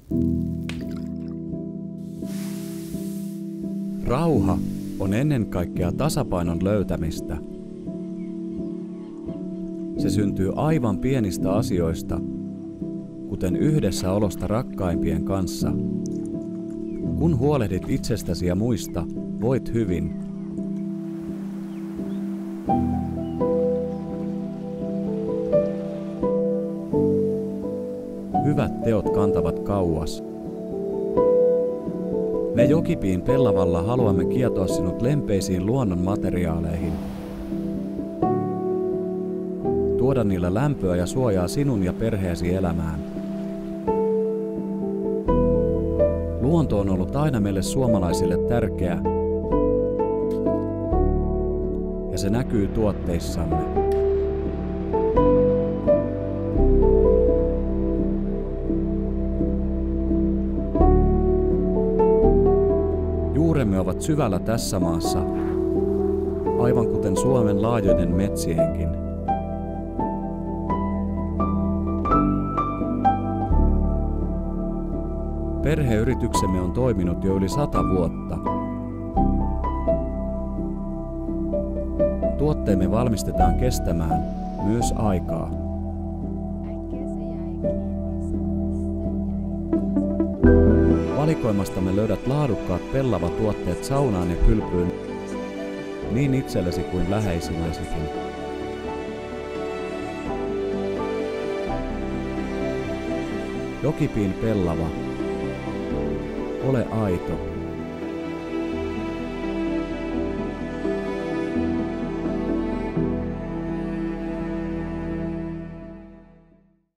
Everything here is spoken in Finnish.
Rauha on ennen kaikkea tasapainon löytämistä. Se syntyy aivan pienistä asioista, kuten yhdessäolosta rakkaimpien kanssa. Kun huolehdit itsestäsi ja muista, voit hyvin. Hyvät teot kantavat kauas. Me Jokipiin Pellavalla haluamme kietoa sinut lempeisiin luonnon materiaaleihin. Tuoda niillä lämpöä ja suojaa sinun ja perheesi elämään. Luonto on ollut aina meille suomalaisille tärkeä, ja se näkyy tuotteissamme. Juuremme ovat syvällä tässä maassa, aivan kuten Suomen laajojen metsienkin. Perheyrityksemme on toiminut jo yli 100 vuotta. Tuotteemme valmistetaan kestämään myös aikaa. Valikoimastamme löydät laadukkaat Pellava-tuotteet saunaan ja kylpyyn, niin itsellesi kuin läheisillesikin. Jokipiin Pellava. Ole aito.